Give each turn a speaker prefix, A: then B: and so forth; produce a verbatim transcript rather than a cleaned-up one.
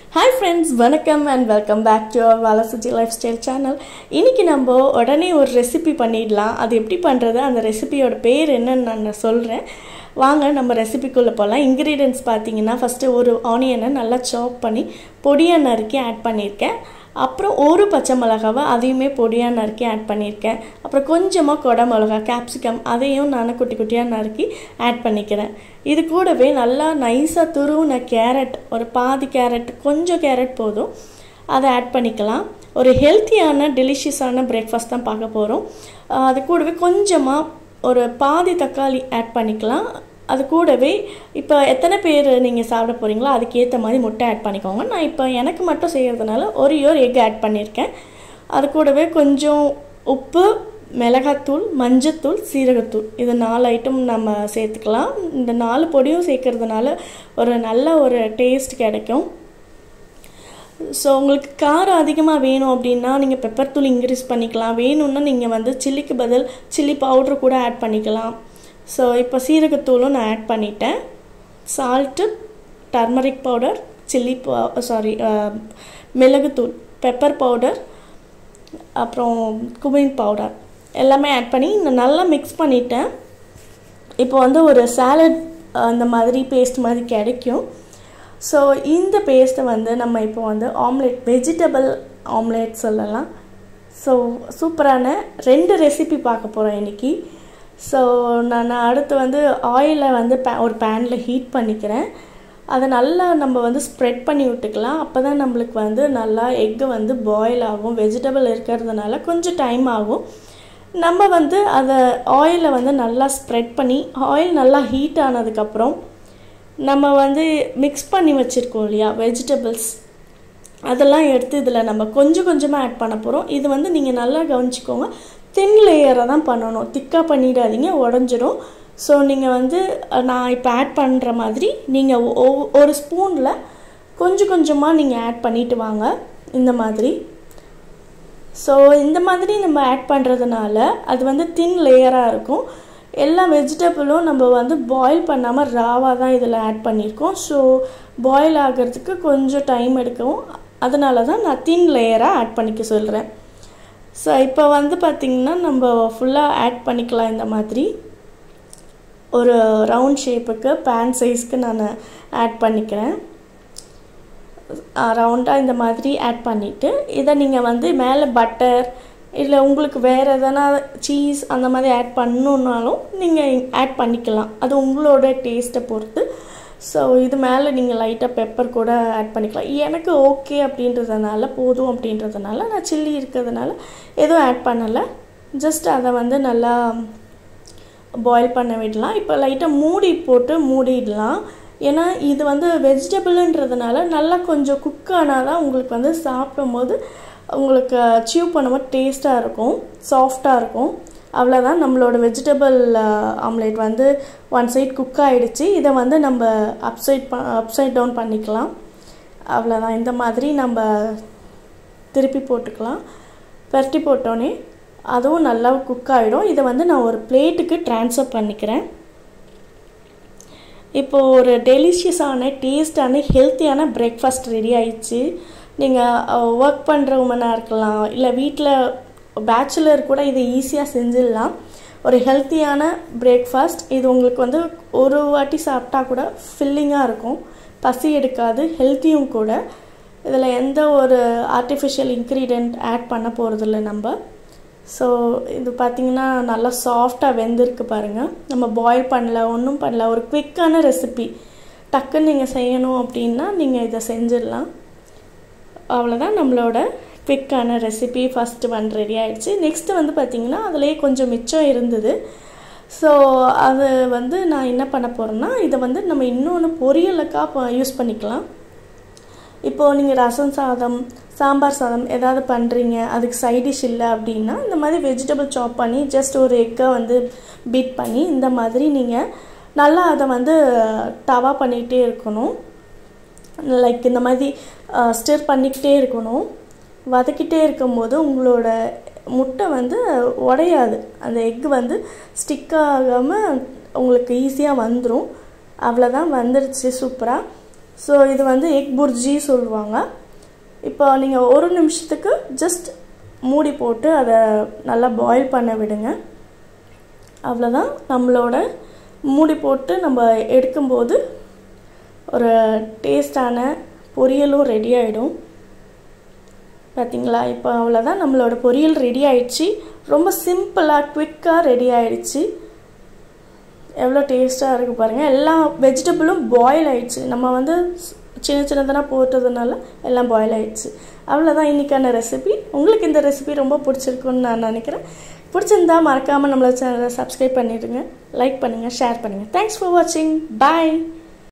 A: Hi friends, welcome and welcome back to our Valasuji Lifestyle channel. இன்னைக்கு நம்ம உடனே ஒரு ரெசிபி பண்ணிடலாம். அது எப்படி பண்றது அந்த ரெசிபியோட பேர் என்னன்னு நான் சொல்றேன். வாங்க நம்ம ரெசிபிக்குள்ள போலாம். இன்கிரிடியன்ட்ஸ் பாத்தீங்கன்னா ஃபர்ஸ்ட் ஒரு ஆனியனை நல்லா சாப் பண்ணி பொடியா நறுக்கி ஆட் பண்ணிருக்கேன். அப்புறம் ஒரு பச்சை மிளகாவை அதையுமே பொடியா நறுக்கி ஆட் பண்ணிருக்கேன். அப்புறம் கொஞ்சமா கொடை மிளகாய் கேப்சிகம் அதையும் நான் குட்டி குட்டியா நறுக்கி ஆட் பண்ணிக்கிறேன். இது கூடவே நல்லா நைஸா துருவுன கேரட் ஒரு பாதி கேரட் கொஞ்சம் கேரட் போதும் அதை ஆட் பண்ணிக்கலாம். ஒரு ஹெல்த்தியான டெலிஷியஸான பிரேக்ஃபாஸ்ட் தான் பார்க்க போறோம். அது கூடவே கொஞ்சமா ஒரு பாதி தக்காளி ஆட் பண்ணிக்கலாம். அது கூடவே இப்போ எத்தனை பேர் நீங்கள் சாப்பிட போகிறீங்களோ அதுக்கு ஏற்ற மாதிரி முட்டை ஆட் பண்ணிக்கோங்க. நான் இப்போ எனக்கு மட்டும் செய்கிறதுனால ஒரு ஒரு எக் ஆட் பண்ணியிருக்கேன். அது கூடவே கொஞ்சம் உப்பு, மிளகாத்தூள், மஞ்சத்தூள், சீரகத்தூள் இது நாலு ஐட்டம் நம்ம சேர்த்துக்கலாம். இந்த நாலு பொடியும் சேர்க்கறதுனால ஒரு நல்ல ஒரு டேஸ்ட் கிடைக்கும். ஸோ உங்களுக்கு காரம் அதிகமாக வேணும் அப்படின்னா நீங்கள் பெப்பர் தூள் இன்க்ரீஸ் பண்ணிக்கலாம். வேணும்னா நீங்கள் வந்து சில்லிக்கு பதில் சில்லி பவுட்ரு கூட ஆட் பண்ணிக்கலாம். ஸோ இப்போ சீரகத்தூளும் நான் ஆட் பண்ணிட்டேன். Salt, turmeric powder, chilli sorry மிளகுத்தூள், பெப்பர் பவுடர், அப்புறம் குமின் பவுடர் எல்லாமே ஆட் பண்ணி நான் நல்லா மிக்ஸ் பண்ணிட்டேன். இப்போ வந்து ஒரு சாலட் அந்த மாதிரி பேஸ்ட் மாதிரி கிடைக்கும். ஸோ இந்த பேஸ்ட்டை வந்து நம்ம இப்போ வந்து ஆம்லெட் வெஜிடபிள் ஆம்லெட் சொல்லலாம். ஸோ சூப்பரான ரெண்டு ரெசிபி பார்க்க போகிறோம் இன்றைக்கி. ஸோ நான் அடுத்து வந்து ஆயிலை வந்து பே ஒரு பேனில் ஹீட் பண்ணிக்கிறேன். அதை நல்லா நம்ம வந்து ஸ்ப்ரெட் பண்ணி விட்டுக்கலாம். அப்போ தான் நம்மளுக்கு வந்து நல்லா எக்கு வந்து பாயில் ஆகும். வெஜிடபிள் இருக்கிறதுனால கொஞ்சம் டைம் ஆகும். நம்ம வந்து அதை ஆயிலை வந்து நல்லா ஸ்ப்ரெட் பண்ணி ஆயில் நல்லா ஹீட் ஆனதுக்கப்புறம் நம்ம வந்து மிக்ஸ் பண்ணி வச்சுருக்கோம் இல்லையா வெஜிடபிள்ஸ் அதெல்லாம் எடுத்து இதில் நம்ம கொஞ்சம் கொஞ்சமாக ஆட் பண்ண போகிறோம். இது வந்து நீங்கள் நல்லா கவனிச்சிக்கோங்க, தின் லேயரை தான் பண்ணணும், திக்காக பண்ணிடாதீங்க, உடஞ்சிடும். ஸோ நீங்கள் வந்து நான் இப்போ ஆட் பண்ணுற மாதிரி நீங்கள் ஒரு ஸ்பூனில் கொஞ்சம் கொஞ்சமாக நீங்கள் ஆட் பண்ணிட்டு வாங்க இந்த மாதிரி. ஸோ இந்த மாதிரி நம்ம ஆட் பண்ணுறதுனால அது வந்து தின் லேயராக இருக்கும். எல்லா வெஜிடபிளும் நம்ம வந்து பாயில் பண்ணாமல் ராவாக தான் இதில் ஆட் பண்ணியிருக்கோம். ஸோ பாயில் ஆகிறதுக்கு கொஞ்சம் டைம் எடுக்கும். அதனால தான் நான் தின் லேயராக ஆட் பண்ணிக்க சொல்கிறேன். ஸோ இப்போ வந்து பார்த்திங்கன்னா நம்ம ஃபுல்லாக ஆட் பண்ணிக்கலாம். இந்த மாதிரி ஒரு ரவுண்ட் ஷேப்புக்கு பேன் சைஸ்க்கு நான் ஆட் பண்ணிக்கிறேன். ரவுண்டாக இந்த மாதிரி ஆட் பண்ணிவிட்டு இதை நீங்கள் வந்து மேலே பட்டர் இல்லை உங்களுக்கு வேறு எதனா சீஸ் அந்த மாதிரி ஆட் பண்ணணுன்னாலும் நீங்கள் ஆட் பண்ணிக்கலாம். அது உங்களோட டேஸ்ட்டை பொறுத்து. ஸோ இது மேலே நீங்கள் லைட்டாக பெப்பர் கூட ஆட் பண்ணிக்கலாம். எனக்கு ஓகே அப்படின்றதுனால போதும் அப்படின்றதுனால நான் சில்லி இருக்கிறதுனால எதுவும் ஆட் பண்ணலை. ஜஸ்ட் அதை வந்து நல்லா பாயில் பண்ண விடலாம். இப்போ லைட்டாக மூடி போட்டு மூடிடலாம். ஏன்னா இது வந்து வெஜிடபிள்ன்றதுனால நல்லா கொஞ்சம் குக் ஆனால் தான் உங்களுக்கு வந்து சாப்பிடும் போது உங்களுக்கு சியூ பண்ணும்போது டேஸ்ட்டாக இருக்கும், சாஃப்டாக இருக்கும். அவ்வளோதான், நம்மளோட வெஜிடபிள் ஆம்லேட் வந்து ஒன் சைட் குக் ஆகிடுச்சு. இதை வந்து நம்ம அப்சைட் ப அப்சைட் டவுன் பண்ணிக்கலாம். அவ்வளோதான், இந்த மாதிரி நம்ம திருப்பி போட்டுக்கலாம். பரட்டி போட்டோன்னே அதுவும் நல்லா குக் ஆகிடும். இதை வந்து நான் ஒரு பிளேட்டுக்கு ட்ரான்ஸ்ஃபர் பண்ணிக்கிறேன். இப்போது ஒரு டெலிஷியஸான டேஸ்டான ஹெல்த்தியான பிரேக்ஃபாஸ்ட் ரெடி ஆயிடுச்சு. நீங்கள் ஒர்க் பண்ணுற உமனாக இருக்கலாம், இல்லை வீட்டில் பேச்சுலர் கூட இதை ஈஸியாக செஞ்சிடலாம். ஒரு ஹெல்த்தியான பிரேக்ஃபாஸ்ட் இது உங்களுக்கு வந்து ஒரு வாட்டி சாப்பிட்டா கூட ஃபில்லிங்காக இருக்கும், பசி எடுக்காது, ஹெல்த்தியும் கூட. இதில் எந்த ஒரு ஆர்டிஃபிஷியல் இன்க்ரீடியன்ட் ஆட் பண்ண போகிறதில்ல நம்ம. ஸோ இது பார்த்திங்கன்னா நல்லா சாஃப்டாக வெந்திருக்கு பாருங்கள். நம்ம பாயில் பண்ணல, ஒன்றும் பண்ணல, ஒரு குவிக்கான ரெசிபி. டக்குன்னு நீங்கள் செய்யணும் அப்படின்னா நீங்கள் இதை செஞ்சிடலாம். அவ்வளோதான், நம்மளோட குவிக்கான ரெசிபி ஃபஸ்ட்டு ஒன் ரெடி ஆகிடுச்சு. நெக்ஸ்ட்டு வந்து பார்த்திங்கன்னா அதிலே கொஞ்சம் மிச்சம் இருந்தது. ஸோ அது வந்து நான் என்ன பண்ண போகிறேன்னா இதை வந்து நம்ம இன்னொன்று பொரியலுக்காக யூஸ் பண்ணிக்கலாம். இப்போது நீங்கள் ரசம் சாதம், சாம்பார் சாதம் ஏதாவது பண்ணுறீங்க, அதுக்கு சைடிஷ் இல்லை அப்படின்னா இந்த மாதிரி வெஜிடபிள் சாப் பண்ணி ஜஸ்ட் ஒரு எக்கை வந்து பீட் பண்ணி இந்த மாதிரி நீங்கள் நல்லா அதை வந்து தவா பண்ணிகிட்டே இருக்கணும். லைக் இந்த மாதிரி ஸ்டிர் பண்ணிக்கிட்டே இருக்கணும். வதக்கிட்டே இருக்கும்போது உங்களோட முட்டை வந்து உடையாது, அந்த எக் வந்து ஸ்டிக் ஆகாமல் உங்களுக்கு ஈஸியாக வந்துடும். அவ்வளோதான், வந்துடுச்சு சூப்பராக. ஸோ இது வந்து எக் புர்ஜி சொல்லுவாங்க. இப்போ நீங்கள் ஒரு நிமிஷத்துக்கு ஜஸ்ட் மூடி போட்டு அதை நல்லா பாயில் பண்ண விடுங்க. அவ்வளோதான். நம்மளோட மூடி போட்டு நம்ம எடுக்கும்போது ஒரு டேஸ்டான பொரியலும் ரெடி ஆகிடும். பார்த்தீங்களா? இப்போ அவ்வளோதான், நம்மளோட பொரியல் ரெடி ஆயிடுச்சு. ரொம்ப சிம்பிளாக குவிக்காக ரெடி ஆகிடுச்சு. எவ்வளோ டேஸ்ட்டாக இருக்குது பாருங்கள். எல்லா வெஜிடபிளும் பாயில் ஆகிடுச்சு. நம்ம வந்து சின்ன சின்னதாக போட்டதுனால எல்லாம் பாயில் ஆகிடுச்சு. அவ்வளோதான் இன்றைக்கான ரெசிபி. உங்களுக்கு இந்த ரெசிபி ரொம்ப பிடிச்சிருக்குன்னு நான் நினைக்கிறேன். பிடிச்சிருந்தா மறக்காமல் நம்மளோட சேனலை சப்ஸ்கிரைப் பண்ணிடுங்க, லைக் பண்ணுங்கள், ஷேர் பண்ணுங்கள். தேங்க்ஸ் ஃபார் வாட்சிங். பாய்.